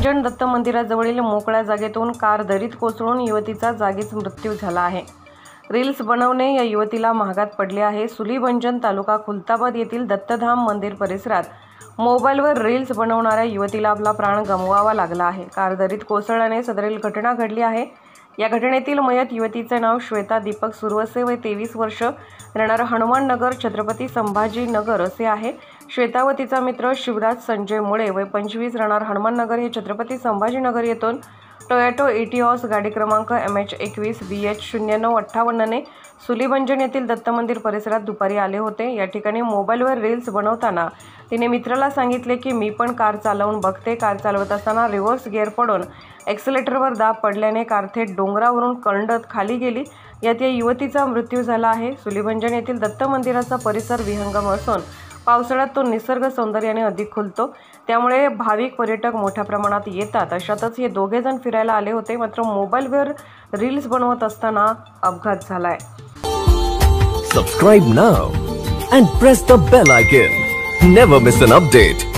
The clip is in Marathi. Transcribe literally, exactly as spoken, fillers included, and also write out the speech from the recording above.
सुलीभंजन दत्त मंदिराजवळील मोकळ्या जागेतून कार दरीत कोसळून युवतीचा जागीच मृत्यू झाला आहे। रील्स बनवणे या युवतीला महागात पडले आहे। सुलीभंजन तालुका खुलताबाद येथील दत्तधाम मंदिर परिसरात मोबाईलवर रील्स बनवणाऱ्या युवतीला आपला प्राण गमवावा लागला आहे। कार दरीत कोसळल्याने सदरील घटना घडली आहे। या घटनेतील मयत युवतीचे नाव श्वेता दीपक सुरवसे वय तेवीस वर्ष, राहणार हनुमान नगर, छत्रपती संभाजी नगर असे आहे। श्वेता व तिचा मित्र शिवराज संजय मुळे वय पंचवीस, राहणार हनुमान नगर हे छत्रपती संभाजी नगर येथून टोयोटो एटिओस गाडी क्रमांक एम एच एकवीस बी एच शून्य नऊ अठ्ठावन्नने सुलीभंजन येथील दत्त मंदिर परिसरात दुपारी आले होते। या ठिकाणी मोबाईलवर रील्स बनवताना तिने मित्राला सांगितले की मी पण कार चालवून बघते। कार चालवत असताना रिव्हर्स गिअर पडून एक्सेलेटरवर दाब पडल्याने कार थेट डोंगरावरून कळंडत खाली गेली। यात या युवतीचा मृत्यू झाला आहे। सुलीभंजन येथील दत्त मंदिराचा परिसर विहंगम असून पावसाळ्यात तो निसर्ग सौंदर्याने अधिक खुलतो, त्यामुळे भाविक पर्यटक मोठ्या प्रमाणात येतात। अशातच हे दोघे जण फिरायला आले होते, मात्र मोबाईलवर रील्स बनवत असताना अपघात झालाय। Subscribe now and press the bell icon. Never miss an update.